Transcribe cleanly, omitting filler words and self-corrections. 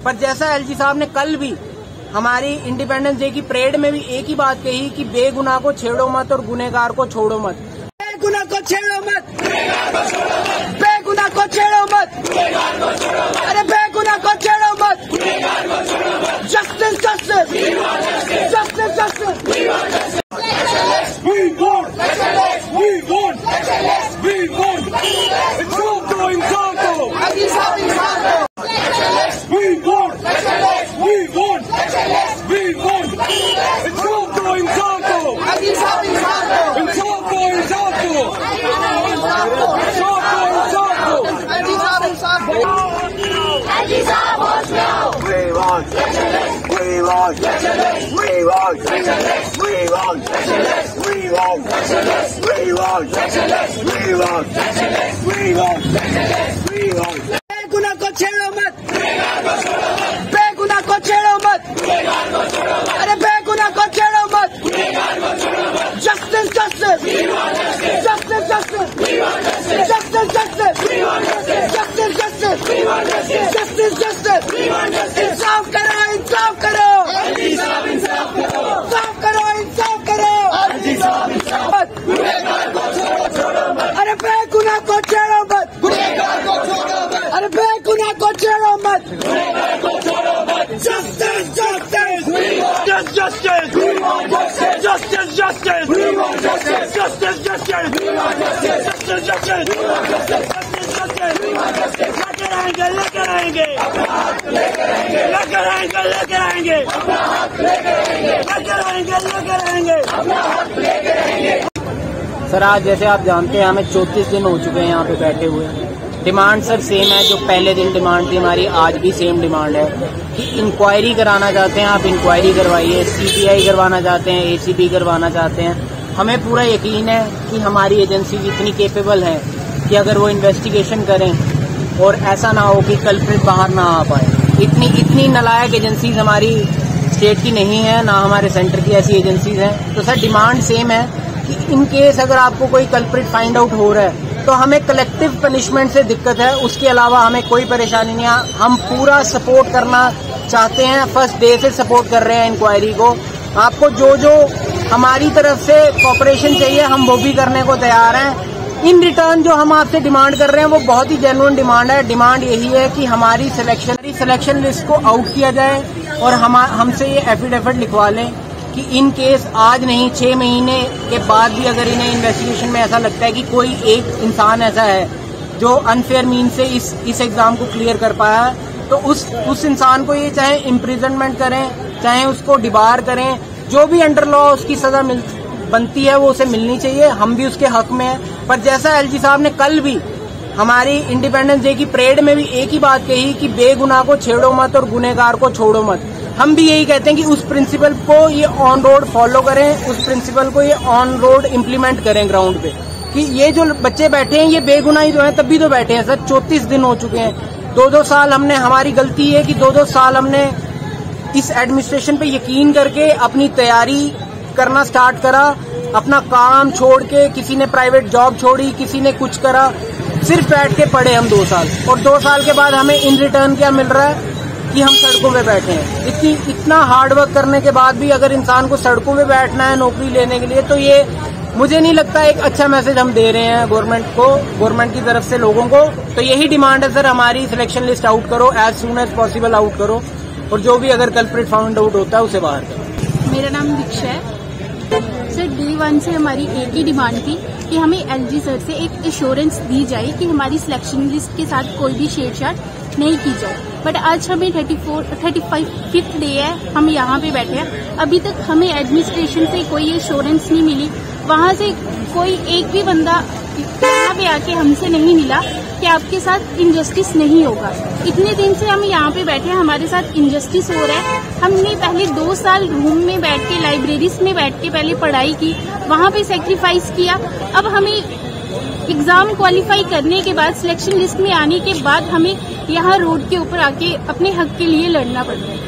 पर जैसा एलजी साहब ने कल भी हमारी इंडिपेंडेंस डे की परेड में भी एक ही बात कही कि बेगुनाह को छेड़ो मत और गुनहगार को छोड़ो मत। बेगुनाह को छेड़ो मत, बेगुनाह को छेड़ो मत, अरे बेगुनाह को छेड़ो मत। Justice justice justice justice. We want, we want, we want. Insulto, insulto. We want, we want, we want. Insulto, insulto. Insulto, insulto. We want, we want, we want, we want, we want, we want, we want, we want, we want. बेगुनाह को छेड़ो मत, बेगुनाह को छेड़ो मत, अरे बेगुनाह को छेड़ो मत। Justice justice justice justice justice justice justice justice justice. इंसाफ करो, इंसाफ करो, इंसाफ करो, इंसाफ करो। अरे बेगुनाह को छेड़ो मत, अरे बेगुनाह को छेड़ो मत। Justice justice justice justice justice justice justice. लेकर आएंगे, लेकर आएंगे, लेकर आएंगे, लेकर आएंगे, लेकर आएंगे, लेकर आएंगे। सर आज जैसे आप जानते हैं हमें 34 दिन हो चुके हैं यहाँ पे बैठे हुए। डिमांड सर सेम है, जो पहले दिन डिमांड थी हमारी आज भी सेम डिमांड है कि इंक्वायरी कराना चाहते हैं आप इंक्वायरी करवाइए, सीबीआई करवाना चाहते हैं, एसीबी करवाना चाहते हैं। हमें पूरा यकीन है कि हमारी एजेंसी इतनी केपेबल है कि अगर वो इन्वेस्टिगेशन करें और ऐसा ना हो कि कल्प्रिट बाहर ना आ पाए। इतनी नालायक एजेंसीज हमारी स्टेट की नहीं है, ना हमारे सेंटर की ऐसी एजेंसीज हैं। तो सर डिमांड सेम है कि इन केस अगर आपको कोई कल्प्रिट फाइंड आउट हो रहा है तो हमें कलेक्टिव पनिशमेंट से दिक्कत है, उसके अलावा हमें कोई परेशानी नहीं है। हम पूरा सपोर्ट करना चाहते हैं, फर्स्ट डे से सपोर्ट कर रहे हैं इंक्वायरी को। आपको जो जो हमारी तरफ से कोऑपरेशन चाहिए हम वो भी करने को तैयार हैं। इन रिटर्न जो हम आपसे डिमांड कर रहे हैं वो बहुत ही जेन्युइन डिमांड है। डिमांड यही है कि हमारी सिलेक्शन लिस्ट को आउट किया जाए और हमसे ये एफिडेविट लिखवा लें कि इन केस आज नहीं 6 महीने के बाद भी अगर इन्हें इन्वेस्टिगेशन में ऐसा लगता है कि कोई एक इंसान ऐसा है जो अनफेयर मीन से इस एग्जाम को क्लियर कर पाया है तो उस इंसान को ये चाहे इम्प्रिजनमेंट करें चाहे उसको डिबार करें, जो भी अंडर लॉ उसकी सजा बनती है वो उसे मिलनी चाहिए। हम भी उसके हक में हैं। पर जैसा एलजी साहब ने कल भी हमारी इंडिपेंडेंस डे की परेड में भी एक ही बात कही कि बेगुनाह को छेड़ो मत और गुनहगार को छोड़ो मत। हम भी यही कहते हैं कि उस प्रिंसिपल को ये ऑन रोड फॉलो करें, उस प्रिंसिपल को ये ऑन रोड इम्प्लीमेंट करें ग्राउंड पे कि ये जो बच्चे बैठे हैं ये बेगुनाही जो है तब भी तो बैठे हैं सर। 34 दिन हो चुके हैं, 2-2 साल हमने, हमारी गलती है कि 2-2 साल हमने इस एडमिनिस्ट्रेशन पे यकीन करके अपनी तैयारी करना स्टार्ट करा, अपना काम छोड़ के किसी ने प्राइवेट जॉब छोड़ी, किसी ने कुछ करा, सिर्फ बैठ के पढ़े हम 2 साल और 2 साल के बाद हमें इन रिटर्न क्या मिल रहा है कि हम सड़कों पे बैठे हैं। इतना हार्ड वर्क करने के बाद भी अगर इंसान को सड़कों पे बैठना है नौकरी लेने के लिए तो ये मुझे नहीं लगता एक अच्छा मैसेज हम दे रहे हैं गवर्नमेंट की तरफ से लोगों को। तो यही डिमांड है सर हमारी, सिलेक्शन लिस्ट आउट करो, as soon as possible out करो और जो भी अगर कल्प्रिट फाउंड आउट होता है उसे बाहर करो। मेरा नाम दीक्षा है सर। डे 1 से हमारी एक ही डिमांड थी कि हमें एलजी सर से एक एश्योरेंस दी जाए कि हमारी सिलेक्शन लिस्ट के साथ कोई भी छेड़छाड़ नहीं की जाए। बट आज हमें 35th डे है, हम यहाँ पे बैठे हैं, अभी तक हमें एडमिनिस्ट्रेशन से कोई एश्योरेंस नहीं मिली। वहाँ से कोई एक भी बंदा यहाँ पे आके हमसे नहीं मिला कि आपके साथ इनजस्टिस नहीं होगा। इतने दिन से हम यहाँ पे बैठे हैं, हमारे साथ इनजस्टिस हो रहा है। हमने पहले 2 साल रूम में बैठ के, लाइब्रेरीज में बैठ के पहले पढ़ाई की, वहाँ पे सेक्रीफाइस किया। अब हमें एग्जाम क्वालिफाई करने के बाद, सिलेक्शन लिस्ट में आने के बाद हमें यहाँ रोड के ऊपर आके अपने हक के लिए लड़ना पड़ता है।